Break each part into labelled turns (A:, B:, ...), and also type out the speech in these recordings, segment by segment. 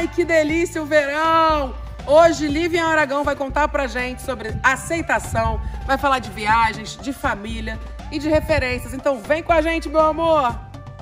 A: Ai, que delícia o verão! Hoje, Lívia Aragão vai contar pra gente sobre aceitação, vai falar de viagens, de família e de referências. Então vem com a gente, meu amor!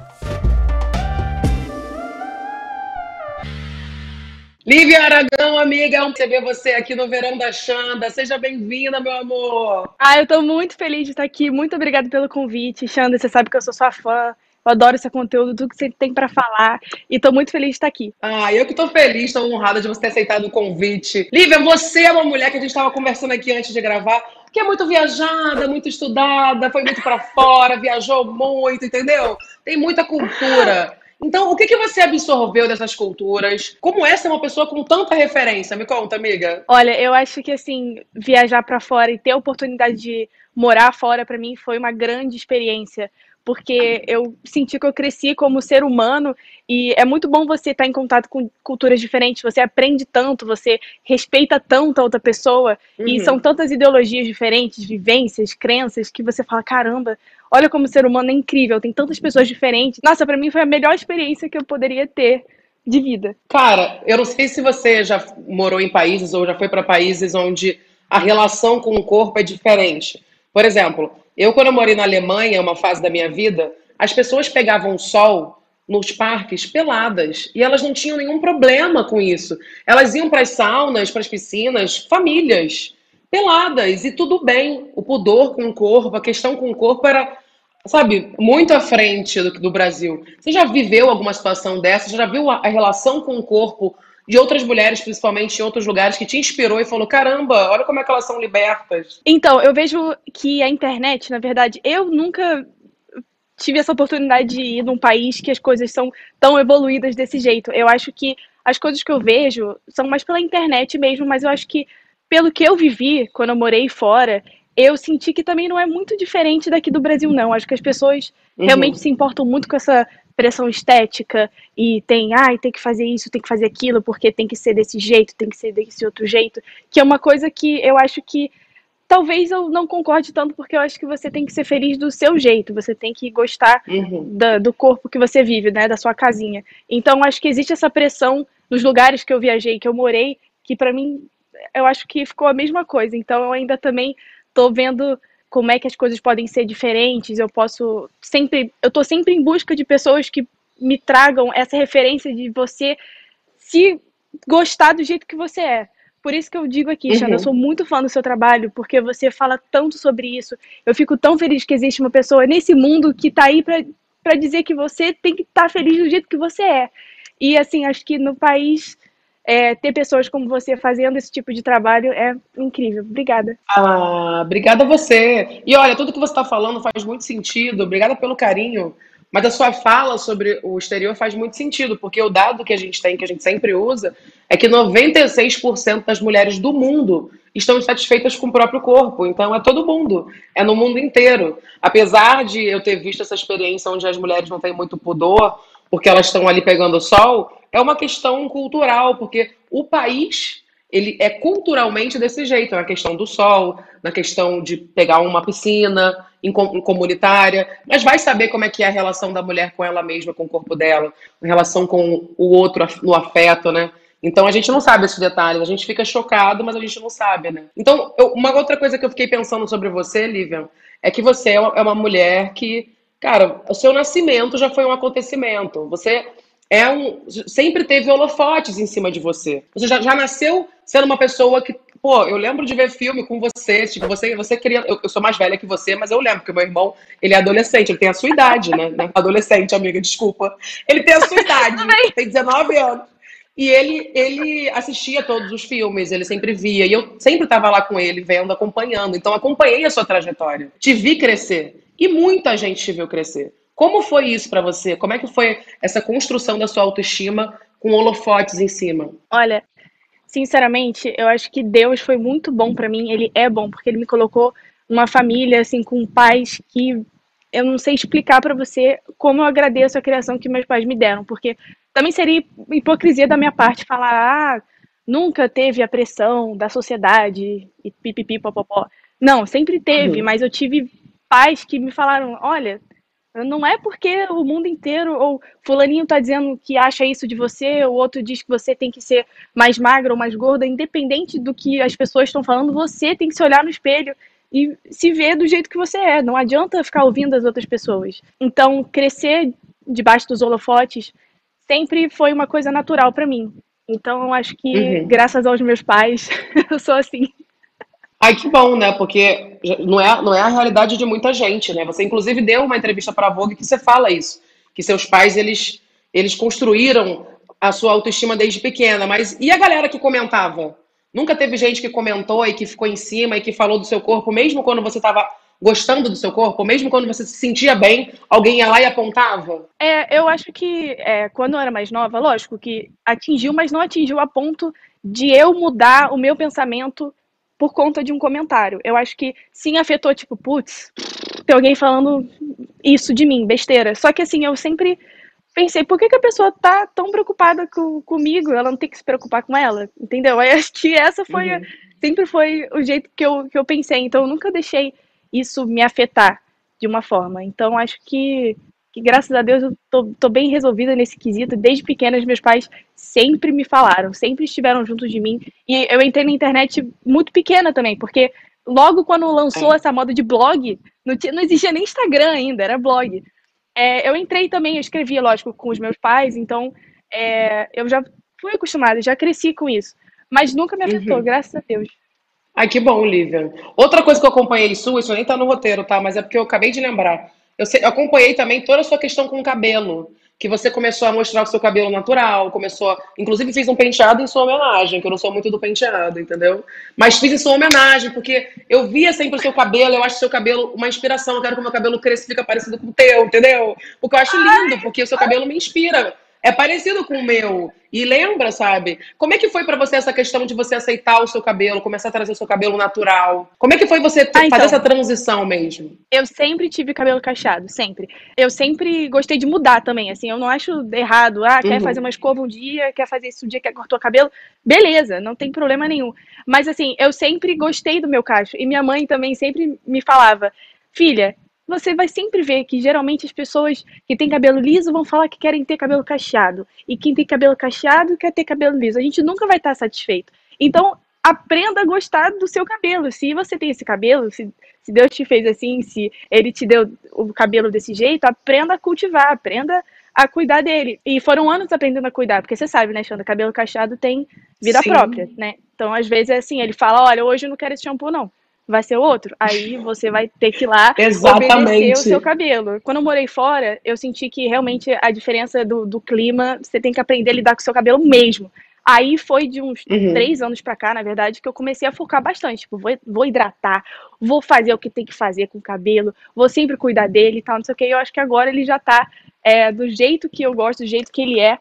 A: Lívia Aragão, amiga, é um prazer ver você aqui no Verão da Xanda. Seja bem-vinda, meu amor!
B: Eu tô muito feliz de estar aqui. Muito obrigada pelo convite. Xanda, você sabe que eu sou sua fã. Eu adoro esse conteúdo, tudo que você tem pra falar. E tô muito feliz de estar aqui.
A: Eu que tô feliz, tô honrada de você ter aceitado o convite. Lívia, você é uma mulher que a gente estava conversando aqui antes de gravar, que é muito viajada, muito estudada, foi muito pra fora, viajou muito, entendeu? Tem muita cultura. Então, o que você absorveu dessas culturas? Como essa é uma pessoa com tanta referência? Me conta, amiga.
B: Olha, eu acho que assim, viajar pra fora e ter a oportunidade de morar fora pra mim foi uma grande experiência, porque eu senti que eu cresci como ser humano e é muito bom você estar em contato com culturas diferentes, você aprende tanto, você respeita tanto a outra pessoa e são
A: Uhum.
B: tantas ideologias diferentes, vivências, crenças que você fala, caramba, olha como o ser humano é incrível, tem tantas pessoas diferentes. Nossa, pra mim foi a melhor experiência que eu poderia ter de vida.
A: Cara, eu não sei se você já morou em países ou já foi para países onde a relação com o corpo é diferente. Por exemplo, eu quando eu morei na Alemanha, uma fase da minha vida, as pessoas pegavam sol nos parques peladas e elas não tinham nenhum problema com isso. Elas iam para as saunas, para as piscinas, famílias peladas e tudo bem. O pudor com o corpo, a questão com o corpo era, sabe, muito à frente do Brasil. Você já viveu alguma situação dessa? Você já viu a relação com o corpo de outras mulheres, principalmente em outros lugares, que te inspirou e falou: caramba, olha como é que elas são libertas?
B: Então, eu vejo que a internet, na verdade, eu nunca tive essa oportunidade de ir num país que as coisas são tão evoluídas desse jeito. Eu acho que as coisas que eu vejo são mais pela internet mesmo, mas eu acho que pelo que eu vivi quando eu morei fora, eu senti que também não é muito diferente daqui do Brasil, não. Acho que as pessoas realmente
A: Uhum,
B: se importam muito com essa pressão estética e tem que fazer isso, tem que fazer aquilo, porque tem que ser desse jeito, tem que ser desse outro jeito, que é uma coisa que eu acho que talvez eu não concorde tanto, porque eu acho que você tem que ser feliz do seu jeito, você tem que gostar
A: uhum.
B: do corpo que você vive, né, da sua casinha. Então, acho que existe essa pressão nos lugares que eu viajei, que eu morei, que pra mim, eu acho que ficou a mesma coisa. Então, eu ainda também tô vendo como é que as coisas podem ser diferentes, eu tô sempre em busca de pessoas que me tragam essa referência de você se gostar do jeito que você é. Por isso que eu digo aqui, Xana, eu sou
A: Uhum.
B: muito fã do seu trabalho, porque você fala tanto sobre isso. Eu fico tão feliz que existe uma pessoa nesse mundo que tá aí pra dizer que você tem que estar feliz do jeito que você é. E assim, acho que no país ter pessoas como você fazendo esse tipo de trabalho é incrível. Obrigada.
A: Obrigada a você. E olha, tudo que você está falando faz muito sentido. Obrigada pelo carinho. Mas a sua fala sobre o exterior faz muito sentido, porque o dado que a gente tem, que a gente sempre usa, é que 96% das mulheres do mundo estão insatisfeitas com o próprio corpo. Então é todo mundo, é no mundo inteiro. Apesar de eu ter visto essa experiência onde as mulheres não têm muito pudor, porque elas estão ali pegando o sol, é uma questão cultural, porque o país ele é culturalmente desse jeito, na questão do sol, na questão de pegar uma piscina em comunitária, mas vai saber como é que é a relação da mulher com ela mesma, com o corpo dela, a relação com o outro no afeto, né? Então a gente não sabe esses detalhes, a gente fica chocado, mas a gente não sabe, né? Então, uma outra coisa que eu fiquei pensando sobre você, Lívia, é que você é uma mulher que, cara, o seu nascimento já foi um acontecimento. Você sempre teve holofotes em cima de você. Você já nasceu sendo uma pessoa que, pô, eu lembro de ver filme com você, tipo, você queria, eu sou mais velha que você, mas eu lembro que o meu irmão, ele é adolescente, ele tem a sua idade, né? Adolescente, amiga, desculpa. Ele tem a sua
B: Tudo
A: idade,
B: bem.
A: tem 19 anos. E ele assistia todos os filmes, ele sempre via. E eu sempre estava lá com ele, vendo, acompanhando. Então, acompanhei a sua trajetória. Te vi crescer. E muita gente te viu crescer. Como foi isso para você? Como é que foi essa construção da sua autoestima com holofotes em cima?
B: Olha, sinceramente, eu acho que Deus foi muito bom pra mim. Ele é bom porque ele me colocou numa família assim com pais que eu não sei explicar pra você como eu agradeço a criação que meus pais me deram, porque também seria hipocrisia da minha parte falar, nunca teve a pressão da sociedade e pipipi popopó. Não, sempre teve,
A: Uhum.
B: mas eu tive pais que me falaram, olha, Não é porque o mundo inteiro, ou fulaninho tá dizendo que acha isso de você, o outro diz que você tem que ser mais magra ou mais gorda, independente do que as pessoas estão falando, você tem que se olhar no espelho e se ver do jeito que você é. Não adianta ficar ouvindo as outras pessoas. Então, crescer debaixo dos holofotes sempre foi uma coisa natural para mim. Então, eu acho que,
A: Uhum.
B: graças aos meus pais, eu sou assim.
A: Ai, que bom, né? Porque não é a realidade de muita gente, né? Você, inclusive, deu uma entrevista para a Vogue que você fala isso, que seus pais, eles construíram a sua autoestima desde pequena. Mas e a galera que comentava? Nunca teve gente que comentou e que ficou em cima e que falou do seu corpo, mesmo quando você estava gostando do seu corpo, mesmo quando você se sentia bem, alguém ia lá e apontava?
B: Eu acho que quando eu era mais nova, lógico que atingiu, mas não atingiu a ponto de eu mudar o meu pensamento por conta de um comentário. Eu acho que sim afetou, tipo, putz, tem alguém falando isso de mim, besteira. Só que assim, eu sempre pensei, por que, que a pessoa tá tão preocupada comigo? Ela não tem que se preocupar com ela, entendeu? Aí acho que essa
A: Uhum.
B: sempre foi o jeito que eu pensei. Então eu nunca deixei isso me afetar de uma forma. Então acho que graças a Deus eu tô bem resolvida nesse quesito. Desde pequena, os meus pais sempre me falaram, sempre estiveram juntos de mim. E eu entrei na internet muito pequena também, porque logo quando lançou
A: É.
B: essa moda de blog, não existia nem Instagram ainda, era blog. Eu entrei também, eu escrevia, lógico, com os meus pais, então eu já fui acostumada, já cresci com isso. Mas nunca me afetou,
A: Uhum.
B: graças a Deus.
A: Ai, que bom, Lívia. Outra coisa que eu acompanhei sua, isso nem tá no roteiro, tá? Mas é porque eu acabei de lembrar. Eu acompanhei também toda a sua questão com o cabelo. Que você começou a mostrar o seu cabelo natural, inclusive fiz um penteado em sua homenagem, que eu não sou muito do penteado, entendeu? Mas fiz em sua homenagem, porque eu via sempre o seu cabelo, eu acho o seu cabelo uma inspiração, eu quero que o meu cabelo cresça e fique parecido com o teu, entendeu? Porque eu acho lindo, porque o seu cabelo me inspira. É parecido com o meu. E lembra, sabe? Como é que foi pra você essa questão de você aceitar o seu cabelo, começar a trazer o seu cabelo natural? Como é que foi você fazer essa
B: Então,
A: transição mesmo?
B: eu sempre tive cabelo cacheado, sempre. Eu sempre gostei de mudar também, assim, eu não acho errado. Ah, quer fazer
A: Uhum.
B: uma escova um dia, quer fazer isso um dia, quer cortar o cabelo, beleza, não tem problema nenhum. Mas assim, eu sempre gostei do meu cacho. E minha mãe também sempre me falava, filha, você vai sempre ver que geralmente as pessoas que têm cabelo liso vão falar que querem ter cabelo cacheado. E quem tem cabelo cacheado quer ter cabelo liso. A gente nunca vai estar satisfeito. Então, aprenda a gostar do seu cabelo. Se você tem esse cabelo, se Deus te fez assim, se Ele te deu o cabelo desse jeito, aprenda a cultivar, aprenda a cuidar dele. E foram anos aprendendo a cuidar, porque você sabe, né, Xanda, cabelo cacheado tem vida própria,
A: Sim,
B: né? Então, às vezes é assim, ele fala, olha, hoje eu não quero esse shampoo, não. Vai ser outro. Aí você vai ter que ir lá obedecer o seu
A: exatamente.
B: cabelo. Quando eu morei fora, eu senti que realmente a diferença do clima, você tem que aprender a lidar com o seu cabelo mesmo. Aí foi de uns
A: Uhum.
B: 3 anos pra cá, na verdade, que eu comecei a focar bastante. Tipo, vou hidratar, vou fazer o que tem que fazer com o cabelo, vou sempre cuidar dele e tal, não sei o que. Eu acho que agora ele já tá do jeito que eu gosto, do jeito que ele é.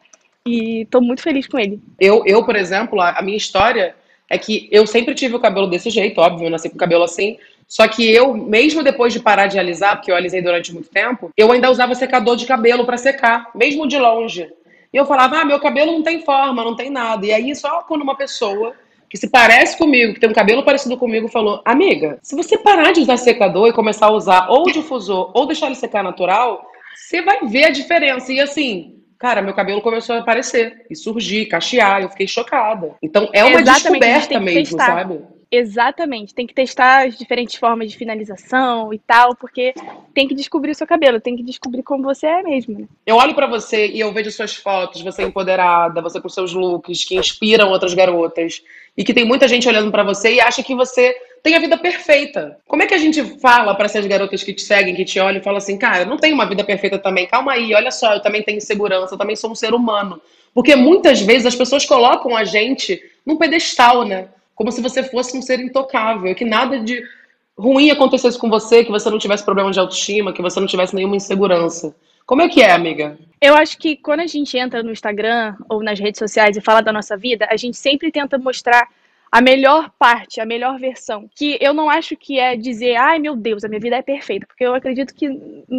B: E tô muito feliz com ele.
A: Por exemplo, a minha história é que eu sempre tive o cabelo desse jeito, óbvio, eu nasci com o cabelo assim. Só que eu, mesmo depois de parar de alisar, porque eu alisei durante muito tempo, eu ainda usava secador de cabelo para secar, mesmo de longe. E eu falava, meu cabelo não tem forma, não tem nada. E aí, só quando uma pessoa que se parece comigo, que tem um cabelo parecido comigo, falou: amiga, se você parar de usar secador e começar a usar ou difusor ou deixar ele secar natural, você vai ver a diferença. E assim, cara, meu cabelo começou a aparecer e surgir, cachear, eu fiquei chocada. Então é uma
B: Exatamente, a gente
A: descoberta
B: tem que
A: mesmo,
B: testar.
A: sabe?
B: Exatamente, tem que testar as diferentes formas de finalização e tal, porque tem que descobrir o seu cabelo, tem que descobrir como você é mesmo, né?
A: Eu olho pra você e eu vejo suas fotos, você empoderada, você com seus looks que inspiram outras garotas e que tem muita gente olhando pra você e acha que você tem a vida perfeita. Como é que a gente fala pra essas garotas que te seguem, que te olham e falam assim, cara, eu não tenho uma vida perfeita também. Calma aí, olha só, eu também tenho insegurança, eu também sou um ser humano. Porque muitas vezes as pessoas colocam a gente num pedestal, né? Como se você fosse um ser intocável, que nada de ruim acontecesse com você, que você não tivesse problema de autoestima, que você não tivesse nenhuma insegurança. Como é, amiga?
B: Eu acho que quando a gente entra no Instagram ou nas redes sociais e fala da nossa vida, a gente sempre tenta mostrar a melhor parte, a melhor versão. Que eu não acho que é dizer, ai meu Deus, a minha vida é perfeita, porque eu acredito que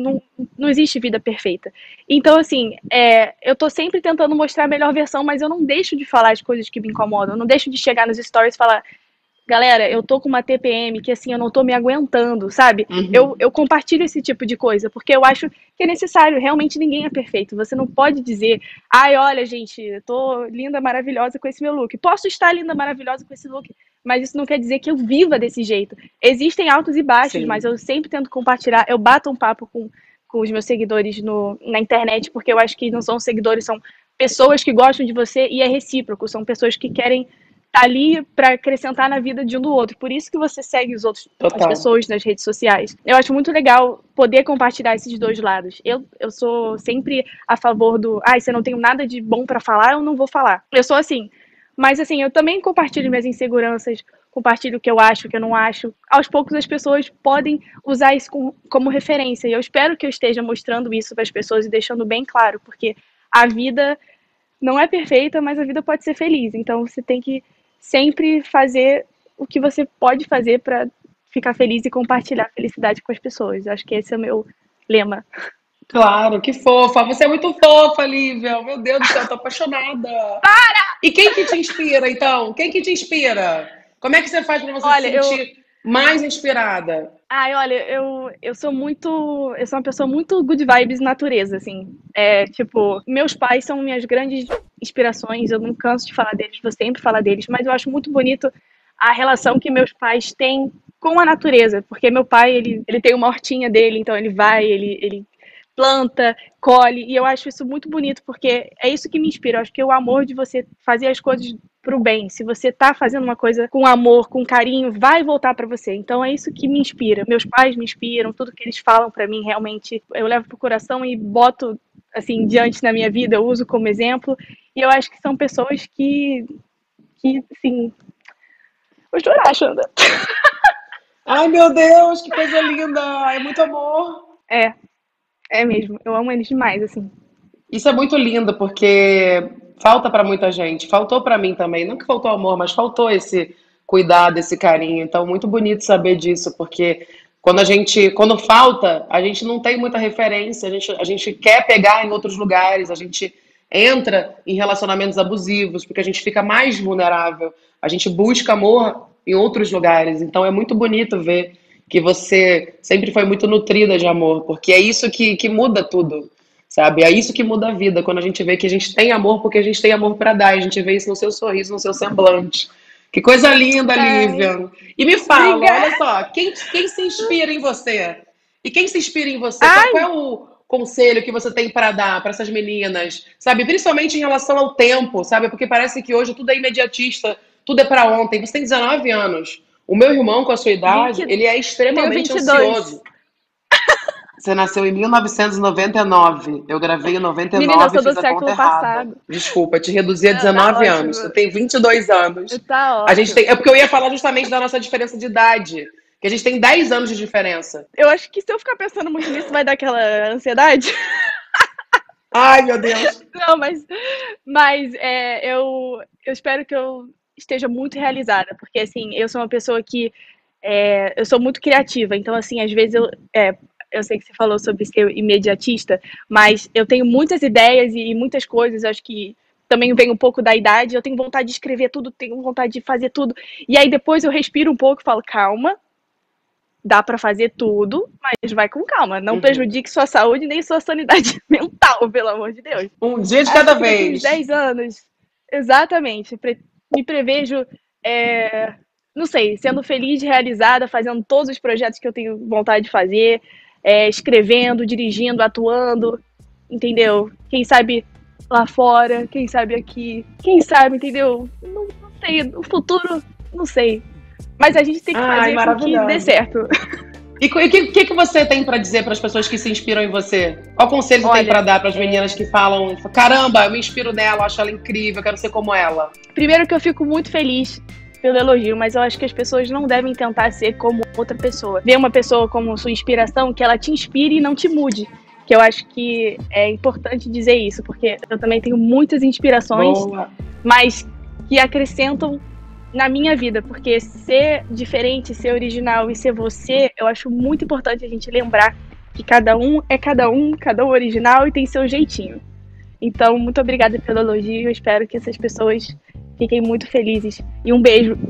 B: não existe vida perfeita. Então, assim, eu tô sempre tentando mostrar a melhor versão, mas eu não deixo de falar as coisas que me incomodam, eu não deixo de chegar nos stories e falar, galera, eu tô com uma TPM que, assim, eu não tô me aguentando, sabe?
A: Uhum.
B: Eu compartilho esse tipo de coisa, porque eu acho que é necessário. Realmente ninguém é perfeito. Você não pode dizer, ai, olha, gente, eu tô linda, maravilhosa com esse meu look. Posso estar linda, maravilhosa com esse look, mas isso não quer dizer que eu viva desse jeito. Existem altos e baixos, mas
A: Sim,
B: eu sempre tento compartilhar. Eu bato um papo com os meus seguidores na internet, porque eu acho que não são seguidores, são pessoas que gostam de você e é recíproco. São pessoas que querem tá ali para acrescentar na vida de um do outro. Por isso que você segue as
A: total.
B: pessoas nas redes sociais. Eu acho muito legal poder compartilhar esses dois lados. Eu sou sempre a favor do, se eu não tenho nada de bom para falar, eu não vou falar. Eu sou assim. Mas assim, eu também compartilho minhas inseguranças, compartilho o que eu acho, o que eu não acho. Aos poucos as pessoas podem usar isso como referência. E eu espero que eu esteja mostrando isso para as pessoas e deixando bem claro, porque a vida não é perfeita, mas a vida pode ser feliz. Então você tem que sempre fazer o que você pode fazer para ficar feliz e compartilhar a felicidade com as pessoas. Acho que esse é o meu lema.
A: Claro, que fofa. Você é muito fofa, Lívia. Meu Deus do céu, eu tô apaixonada. E quem que te inspira, então? Quem que te inspira? Como é que você faz para você se
B: Olha,
A: sentir mais inspirada?
B: eu sou muito, eu sou uma pessoa muito good vibes natureza, assim. É, tipo, meus pais são minhas grandes inspirações, eu não canso de falar deles, vou sempre falar deles, mas eu acho muito bonito a relação que meus pais têm com a natureza, porque meu pai, ele tem uma hortinha dele, então ele vai, ele planta, colhe, e eu acho isso muito bonito, porque é isso que me inspira. Eu acho que é o amor de você fazer as coisas pro bem. Se você tá fazendo uma coisa com amor, com carinho, vai voltar para você. Então é isso que me inspira. Meus pais me inspiram, tudo que eles falam para mim realmente eu levo pro coração e boto assim diante na minha vida, eu uso como exemplo. E eu acho que são pessoas que assim, vou chorar, Xanda.
A: Ai, meu Deus, que coisa linda! É muito amor.
B: É, é mesmo. Eu amo eles demais, assim.
A: Isso é muito lindo porque falta para muita gente. Faltou para mim também. Não que faltou amor, mas faltou esse cuidado, esse carinho. Então, muito bonito saber disso, porque quando falta, a gente não tem muita referência. A gente quer pegar em outros lugares. A gente entra em relacionamentos abusivos porque a gente fica mais vulnerável. A gente busca amor em outros lugares. Então, é muito bonito ver que você sempre foi muito nutrida de amor, porque é isso que muda tudo. Sabe? É isso que muda a vida, quando a gente vê que a gente tem amor porque a gente tem amor para dar. A gente vê isso no seu sorriso, no seu semblante. Que coisa linda,
B: Ai,
A: Lívia. E me fala, olha
B: obrigada.
A: só, quem se inspira em você? E quem se inspira em você? Qual
B: Ai,
A: é o conselho que você tem para dar para essas meninas? Sabe? Principalmente em relação ao tempo, sabe? Porque parece que hoje tudo é imediatista, tudo é para ontem. Você tem 19 anos. O meu irmão, com a sua idade,
B: 20,
A: ele é
B: tenho
A: extremamente
B: 22.
A: ansioso. Você nasceu em 1999. Eu gravei em
B: Menina, eu
A: 99 e
B: sou do
A: fiz a conta
B: século
A: errada.
B: passado.
A: Desculpa, te reduzi a
B: Não, tá
A: 19 anos.
B: ótimo.
A: Você tem 22 anos.
B: Tá
A: A gente
B: ótimo.
A: tem. É porque eu ia falar justamente da nossa diferença de idade. Que a gente tem 10 anos de diferença.
B: Eu acho que se eu ficar pensando muito nisso, vai dar aquela ansiedade.
A: Ai, meu Deus.
B: Não, mas eu espero que eu esteja muito realizada, porque assim, eu sou uma pessoa que eu sou muito criativa, então assim, às vezes eu sei que você falou sobre ser imediatista, mas eu tenho muitas ideias e muitas coisas, acho que também vem um pouco da idade, eu tenho vontade de escrever tudo, tenho vontade de fazer tudo, e aí depois eu respiro um pouco e falo, calma, dá para fazer tudo, mas vai com calma, não
A: Uhum.
B: prejudique sua saúde nem sua sanidade mental, pelo amor de Deus.
A: Um dia de
B: Acho
A: cada
B: que daqui uns
A: vez.
B: 10 anos, exatamente, me prevejo, não sei, sendo feliz, realizada, fazendo todos os projetos que eu tenho vontade de fazer, escrevendo, dirigindo, atuando, entendeu? Quem sabe lá fora, quem sabe aqui, quem sabe, entendeu? Não sei, o futuro, não sei. Mas a gente tem que
A: Ai,
B: fazer com que dê
A: maravilhosa.
B: certo.
A: E o que você tem para dizer para as pessoas que se inspiram em você? Qual conselho você tem para
B: Olha,
A: dar para as meninas que falam: caramba, eu me inspiro nela, acho ela incrível, eu quero ser como ela?
B: primeiro que eu fico muito feliz pelo elogio, mas eu acho que as pessoas não devem tentar ser como outra pessoa. Ver uma pessoa como sua inspiração, que ela te inspire e não te mude. Que eu acho que é importante dizer isso, porque eu também tenho muitas inspirações,
A: Boa.
B: mas que acrescentam na minha vida, porque ser diferente, ser original e ser você, eu acho muito importante a gente lembrar que cada um original e tem seu jeitinho. Então, muito obrigada pelo elogio, eu espero que essas pessoas fiquem muito felizes. E um beijo.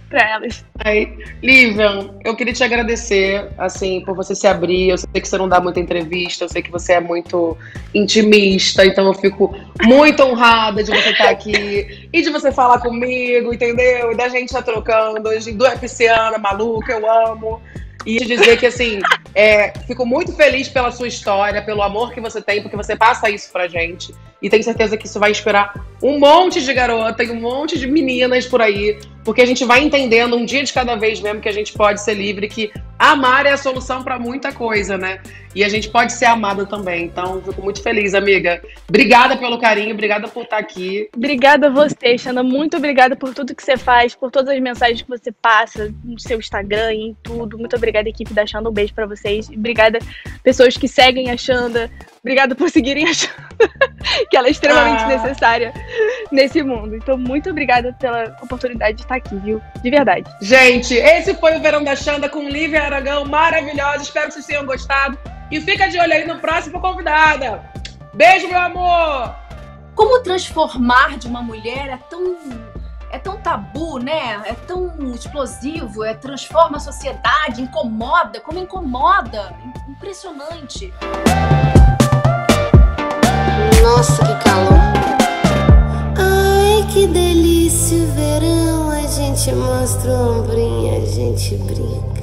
B: para elas.
A: Aí, Lívia, eu queria te agradecer, assim, por você se abrir. Eu sei que você não dá muita entrevista, eu sei que você é muito intimista, então eu fico muito honrada de você estar aqui e de você falar comigo, entendeu? E da gente estar trocando, duas pisciana maluca, eu amo. E te dizer que, assim, fico muito feliz pela sua história, pelo amor que você tem, porque você passa isso pra gente. E tenho certeza que isso vai inspirar um monte de garota e um monte de meninas por aí, porque a gente vai entendendo um dia de cada vez mesmo que a gente pode ser livre, que amar é a solução pra muita coisa, né? E a gente pode ser amada também. Então, fico muito feliz, amiga. Obrigada pelo carinho, obrigada por estar aqui.
B: Obrigada a você, Xana. Muito obrigada por tudo que você faz, por todas as mensagens que você passa no seu Instagram e em tudo. Muito obrigada, equipe da Xanda. Um beijo pra vocês. Obrigada, pessoas que seguem a Xanda. Obrigada por seguirem a Xanda, que ela é extremamente necessária nesse mundo. Então, muito obrigada pela oportunidade de estar aqui, viu? De verdade.
A: Gente, esse foi o Verão da Xanda com Lívia Aragão, maravilhosa. Espero que vocês tenham gostado. E fica de olho aí no próximo convidada. Beijo, meu amor!
C: Como transformar de uma mulher é tão tabu, né? É tão explosivo, transforma a sociedade, incomoda, como incomoda. Impressionante.
D: Nossa, que calor. Ai, que delícia o verão. A gente mostra o ombrinho, a gente brinca.